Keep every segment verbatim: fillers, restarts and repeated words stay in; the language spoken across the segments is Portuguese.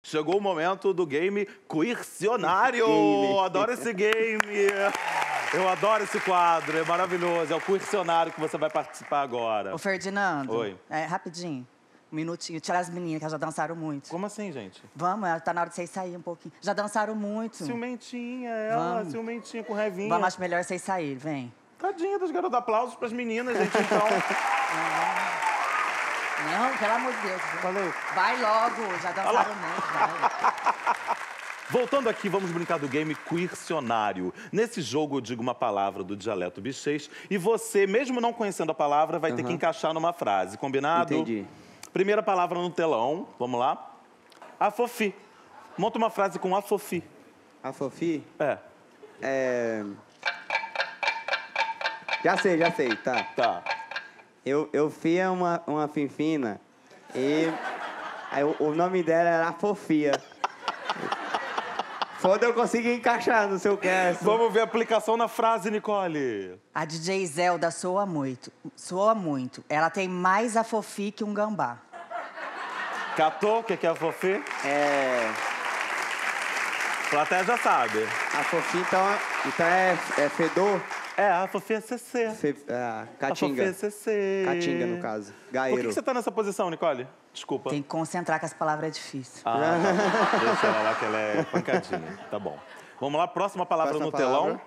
Chegou o momento do game Quircionário. Adoro esse game. Eu adoro esse quadro, é maravilhoso. É o Quircionário que você vai participar agora. Ô, Ferdinando. Oi. É, rapidinho. Um minutinho. Tirar as meninas, que elas já dançaram muito. Como assim, gente? Vamos, tá na hora de vocês saírem um pouquinho. Já dançaram muito. Ciumentinha, ela, Vamos. ciumentinha com revinha. Vamos, acho melhor vocês saírem, vem. Tadinha das garotas, aplausos pras meninas, gente, então. Não, pelo amor de Deus. Valeu. Vai logo, já dançaram muito, vai. Voltando aqui, vamos brincar do game Quircionário. Nesse jogo, eu digo uma palavra do dialeto bichês e você, mesmo não conhecendo a palavra, vai uhum. ter que encaixar numa frase. Combinado? Entendi. Primeira palavra no telão. Vamos lá. Afofi. Monta uma frase com afofi. Afofi? É. É... Já sei, já sei, tá. Tá. Eu, eu fia uma, uma finfina e aí, o, o nome dela era Fofia. Foda eu conseguir encaixar no seu cast. Vamos ver a aplicação na frase, Nicole. A D J Zelda soa muito. Soa muito. Ela tem mais a fofi que um gambá. Catou? O que é a fofi? É... A plateia já sabe. A Fofi, então, então é, é fedor? É, a fofi é C C. Fe, é, catinga. A fofi é C C. Catinga, no caso. Gaeiro. Por que, que você tá nessa posição, Nicole? Desculpa. Tem que concentrar, que as palavras é difícil. Ah, tá. Deixa ela lá, que ela é pancadinha. Tá bom. Vamos lá, próxima palavra Próxima no palavra. telão.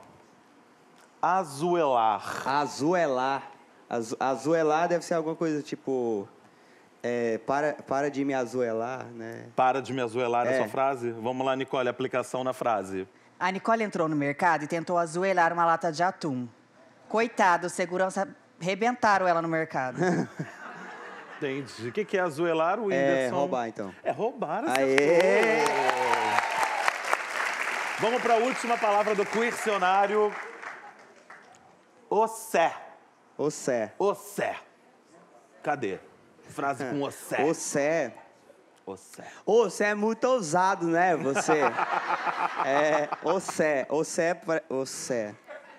Azuelar. Azuelar. Azu, azuelar deve ser alguma coisa tipo... É, para, para de me azuelar, né? Para de me azuelar É. essa frase? Vamos lá, Nicole, aplicação na frase. A Nicole entrou no mercado e tentou azuelar uma lata de atum. Coitado, os segurança rebentaram ela no mercado. Entendi. O que, que é azuelar, o É Whindersson? roubar, então. É roubar, Aê! acertou. Vamos para a última palavra do Quircionário. Ossé. Ossé. Ossé. Cadê? Frase com ossé. Ossé. Ossé. Ossé é muito ousado, né, você? É, ossé. Ossé, pare- ossé.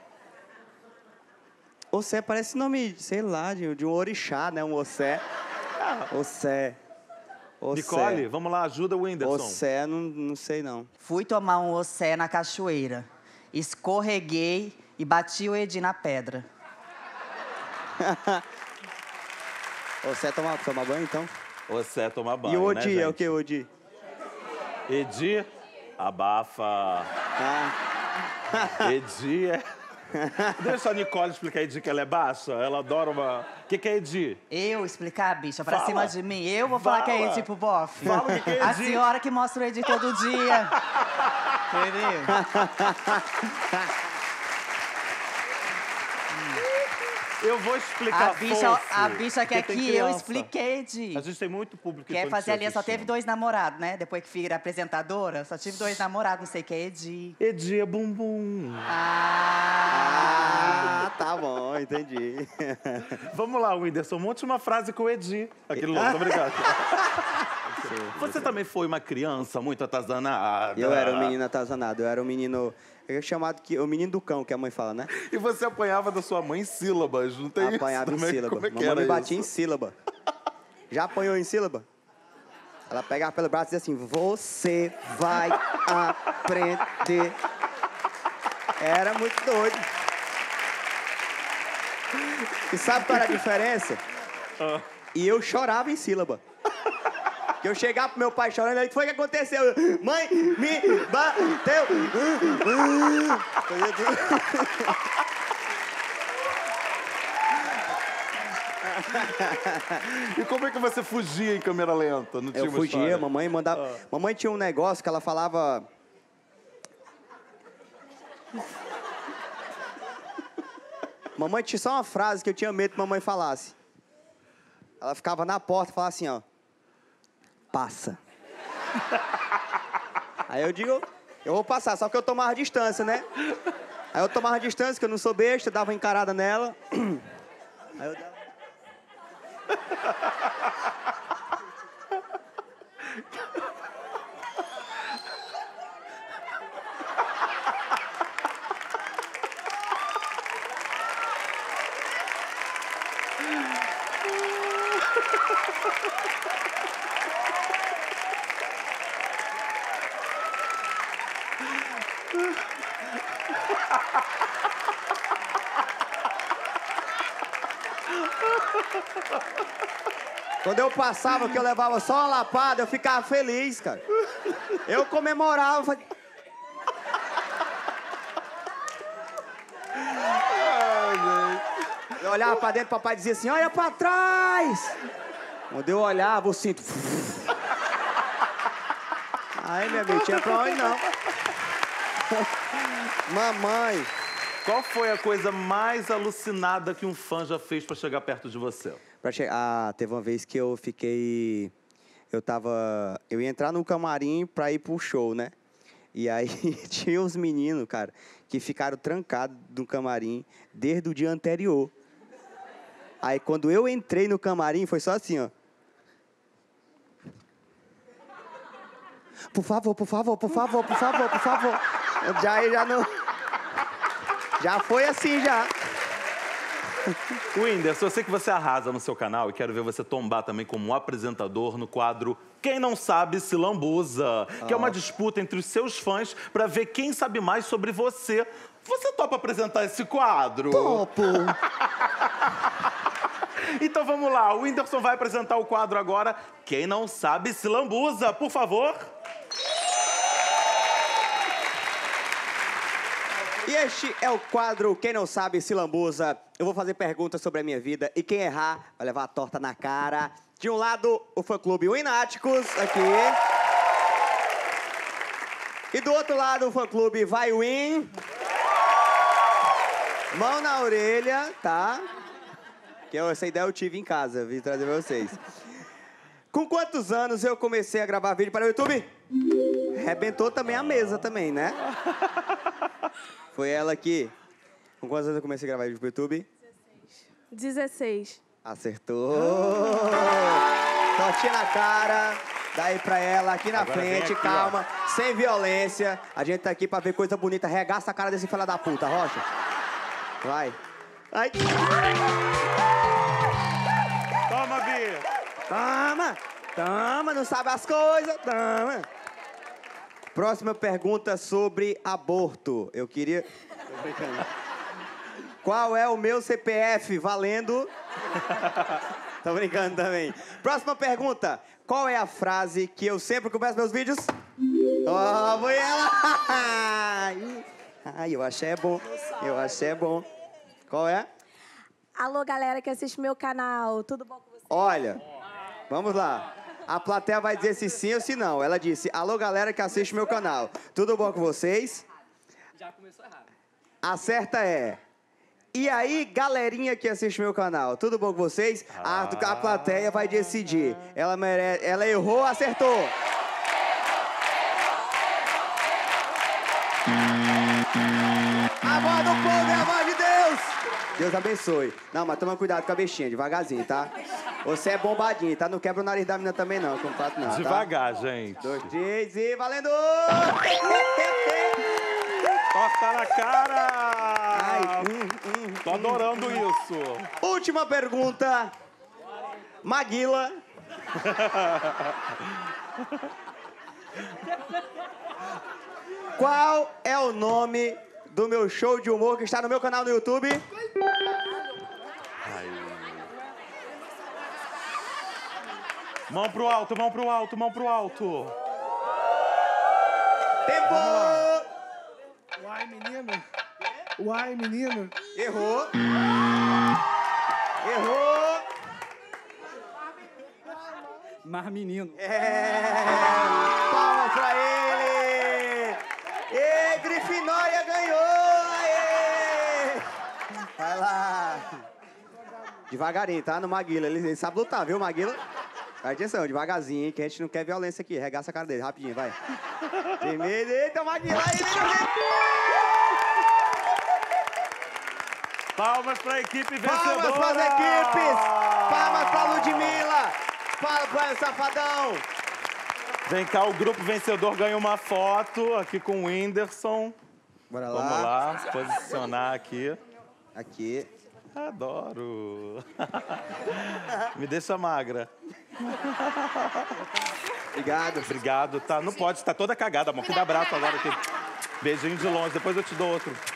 Ossé parece nome, sei lá, de, de um orixá, né? Um ossé. Ossé. Ossé. Nicole, vamos lá, ajuda o Whindersson. Ossé, não, não sei não. Fui tomar um ossé na cachoeira. Escorreguei e bati o Edi na pedra. Ossé toma, toma banho, então? Ossé toma banho, E o né, Odi, é o gente? que, Odi? Edi, abafa. Ah. Edi é... Deixa a Nicole explicar Edi, que ela é baixa. Ela adora uma... O que, que é Edi? Eu explicar, bicha, pra Fala. cima de mim. Eu vou falar que é Fala. Edi pro bofe. Fala o que que é A Edi. senhora que mostra o Edi todo dia. Entendeu? Eu vou explicar A bicha, fosse, a bicha quer porque tem que eu criança. expliquei, Edi. A gente tem muito público Quer infantil fazer ali, só teve assistindo. dois namorados, né? Depois que vira apresentadora, só tive dois namorados, não sei o que é Edi. Edi é bumbum. Ah! Ah, tá bom, entendi. Vamos lá, Whindersson, monte uma frase com o Edi. Aquele louco, obrigado. Você também foi uma criança muito atazanada. Eu era o menino atazanado, eu era o menino... É chamado que, o menino do cão, que a mãe fala, né? E você apanhava da sua mãe em sílabas, não tem Apanhava isso em também? sílaba. Como é que Mamãe era me batia isso? em sílaba. Já apanhou em sílaba? Ela pegava pelo braço e dizia assim, você vai aprender. Era muito doido. E sabe qual era a diferença? Ah. E eu chorava em sílaba. Que eu chegava pro meu pai chorando, ele, o que foi que aconteceu? Eu, mãe, me bateu. Fazia tudo. E como é que você fugia em câmera lenta? Não tinha Eu uma fugia, história? mamãe mandava... Ah. Mamãe tinha um negócio que ela falava... Mamãe tinha só uma frase que eu tinha medo que mamãe falasse. Ela ficava na porta e falava assim, ó. Passa. Aí eu digo, eu vou passar, só que eu tomava distância, né? Aí eu tomava distância, que eu não sou besta, dava uma encarada nela. Aí eu dava... Quando eu passava, que eu levava só uma lapada, eu ficava feliz, cara. Eu comemorava. Falei... Eu olhava pra dentro, o papai dizia assim, olha pra trás. Quando eu olhava, o cinto... Aí, minha amiga, tinha pra onde não. Mamãe. Qual foi a coisa mais alucinada que um fã já fez pra chegar perto de você? Pra che... Ah, teve uma vez que eu fiquei... Eu tava... Eu ia entrar no camarim pra ir pro show, né? E aí tinha uns meninos, cara, que ficaram trancados no camarim desde o dia anterior. Aí quando eu entrei no camarim, foi só assim, ó. Por favor, por favor, por favor, por favor, por favor. Já, já não... Já foi assim, já. Whindersson, eu sei que você arrasa no seu canal e quero ver você tombar também como apresentador no quadro Quem Não Sabe Se Lambuza, oh. que é uma disputa entre os seus fãs para ver quem sabe mais sobre você. Você topa apresentar esse quadro? Topo! Então vamos lá, o Whindersson vai apresentar o quadro agora Quem Não Sabe Se Lambuza, por favor. E este é o quadro Quem Não Sabe Se Lambuza. Eu vou fazer perguntas sobre a minha vida e quem errar vai levar a torta na cara. De um lado, o fã-clube Wináticos, aqui. E do outro lado, o fã-clube Vai Win. Mão na orelha, tá? Que eu, essa ideia eu tive em casa, vim trazer pra vocês. Com quantos anos eu comecei a gravar vídeo para o YouTube? Arrebentou também a mesa também, né? Foi ela aqui. Com quantos anos eu comecei a gravar vídeo pro YouTube? dezesseis. Acertou! Tortinha na cara. Daí pra ela, aqui na Agora frente, aqui, calma, ó. Sem violência. A gente tá aqui pra ver coisa bonita. Regaça a cara desse filho da puta, Rocha. Vai. Ai. Toma, Bia. Toma. Toma, não sabe as coisas. Toma. Próxima pergunta sobre aborto. Eu queria... Tô brincando. Qual é o meu C P F? Valendo? Tô brincando também. Próxima pergunta. Qual é a frase que eu sempre começo meus vídeos? Ó, oh, foi ela! Ai, eu achei é bom. Eu achei é bom. Qual é? Alô, galera que assiste meu canal. Tudo bom com vocês? Olha, vamos lá. A plateia vai dizer se sim ou se não. Ela disse, alô, galera que assiste meu canal. Tudo bom com vocês? Já começou errado. A certa é... E aí, galerinha que assiste meu canal, tudo bom com vocês? Ah. A, a plateia vai decidir. Ela, mere... Ela errou, acertou. A voz do povo é a voz de Deus. Deus abençoe. Não, mas toma cuidado com a bestinha, devagarzinho, tá? Você é bombadinho, tá? Não quebra o nariz da menina também, não, com o fato não, tá? Devagar, gente. Dois, três e valendo! Torta na cara! Ai, hum, hum, Tô adorando hum. isso. Última pergunta. Maguila. Qual é o nome do meu show de humor que está no meu canal no YouTube? Mão pro alto, mão pro alto, mão pro alto. Tempo! Uai, menino. Uai, menino. Errou. Errou. Mar menino. É. Palmas pra ele. E Grifinória ganhou. Aê. Vai lá. Devagarinho, tá? No Maguila. Ele, ele sabe lutar, viu, Maguila? Presta atenção, devagarzinho, hein, que a gente não quer violência aqui. Regaça a cara dele, rapidinho, vai. Eita, Maguila aí, Palmas pra equipe vencedora! Palmas pras equipes! Palmas pra Ludmilla! Palmas pra o Safadão! Vem cá, o grupo vencedor ganha uma foto aqui com o Whindersson. Bora lá. Vamos lá, se posicionar aqui. Aqui. Adoro! Me deixa magra. Obrigado. Obrigado. Tá, não pode, tá toda cagada, amor. Que dá abraço agora aqui. Beijinho de longe, depois eu te dou outro.